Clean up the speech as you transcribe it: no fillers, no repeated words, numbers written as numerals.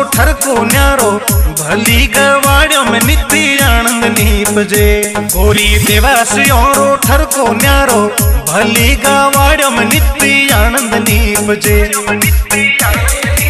ठरको न्यारो भली गवाड़ियों में नित्य आनंद नीपजे। गोरी देवासियों ठरको न्यारो भली गवाड़ियों में नित्य आनंद नीपजे।